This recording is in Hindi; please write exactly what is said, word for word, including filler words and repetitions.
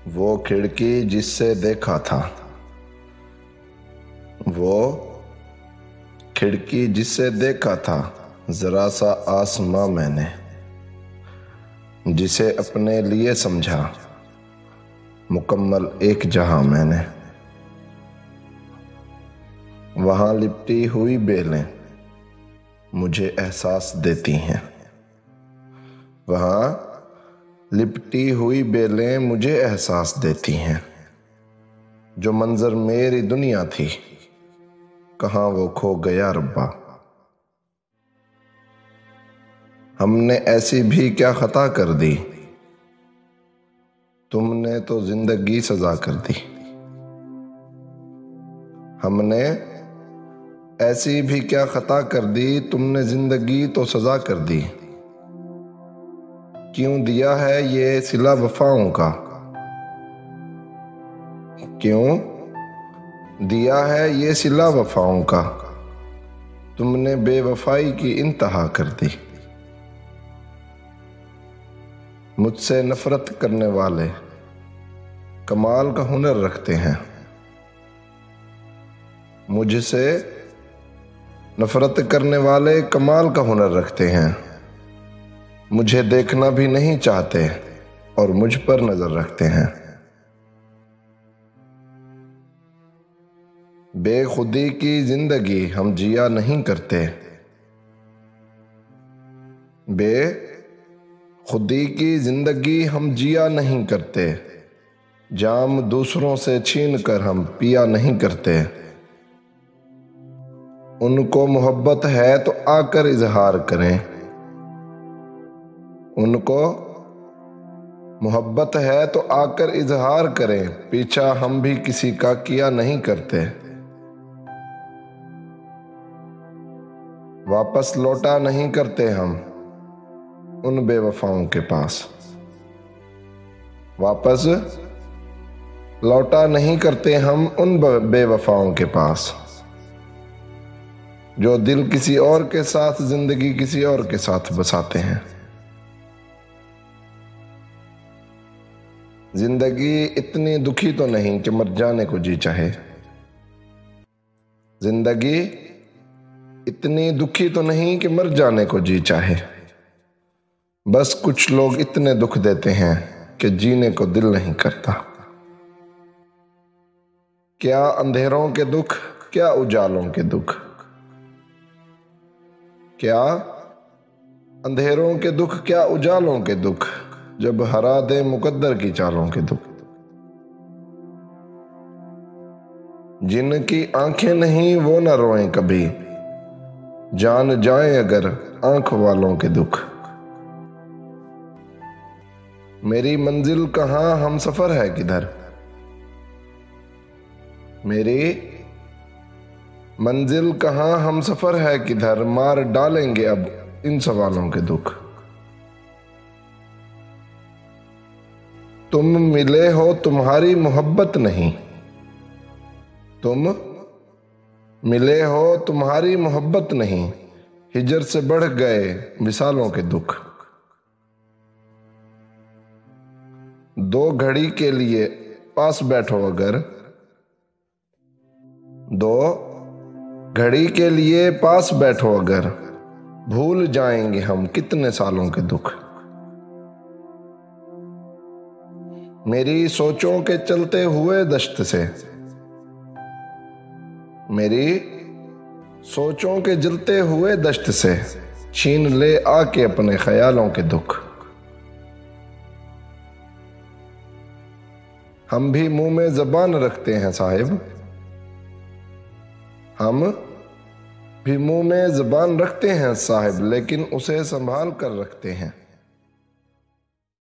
वो खिड़की जिससे देखा था, वो खिड़की जिससे देखा था, जरा सा आसमां मैंने, जिसे अपने लिए समझा मुकम्मल एक जहां मैंने। वहां लिपटी हुई बेलें मुझे एहसास देती हैं, वहां लिपटी हुई बेलें मुझे एहसास देती हैं। जो मंजर मेरी दुनिया थी, कहाँ वो खो गया रब्बा। हमने ऐसी भी क्या खता कर दी, तुमने तो जिंदगी सजा कर दी। हमने ऐसी भी क्या खता कर दी, तुमने जिंदगी तो सजा कर दी। क्यों दिया है ये सिला वफाओं का, क्यों दिया है ये सिला वफाओं का, तुमने बेवफाई की इंतहा कर दी। मुझसे नफरत करने वाले कमाल का हुनर रखते हैं, मुझसे नफरत करने वाले कमाल का हुनर रखते हैं। मुझे देखना भी नहीं चाहते और मुझ पर नजर रखते हैं। बेखुदी की जिंदगी हम जिया नहीं करते, बेखुदी की जिंदगी हम जिया नहीं करते। जाम दूसरों से छीन कर हम पिया नहीं करते। उनको मोहब्बत है तो आकर इजहार करें, उनको मोहब्बत है तो आकर इजहार करें। पीछा हम भी किसी का किया नहीं करते। वापस लौटा नहीं करते हम उन बेवफाओं के पास, वापस लौटा नहीं करते हम उन बेवफाओं के पास। जो दिल किसी और के साथ, जिंदगी किसी और के साथ बसाते हैं। जिंदगी इतनी दुखी तो नहीं कि मर जाने को जी चाहे, जिंदगी इतनी दुखी तो नहीं कि मर जाने को जी चाहे। बस कुछ लोग इतने दुख देते हैं कि जीने को दिल नहीं करता। क्या अंधेरों के दुख, क्या उजालों के दुख, क्या अंधेरों के दुख, क्या उजालों के दुख, जब हरा दे मुकद्दर की चालों के दुख। जिनकी आंखें नहीं वो न रोएं कभी, जान जाएं अगर आंख वालों के दुख। मेरी मंजिल कहाँ, हम सफर है किधर, मेरी मंजिल कहाँ, हम सफर है किधर। मार डालेंगे अब इन सवालों के दुख। तुम मिले हो तुम्हारी मोहब्बत नहीं, तुम मिले हो तुम्हारी मोहब्बत नहीं। हिजर से बढ़ गए विसालों के दुख। दो घड़ी के लिए पास बैठो अगर, दो घड़ी के लिए पास बैठो अगर, भूल जाएंगे हम कितने सालों के दुख। मेरी सोचों के चलते हुए दश्त से, मेरी सोचों के जलते हुए दश्त से, छीन ले आके अपने ख्यालों के दुख। हम भी मुंह में जबान रखते हैं साहिब, हम भी मुंह में जबान रखते हैं साहिब, लेकिन उसे संभाल कर रखते हैं।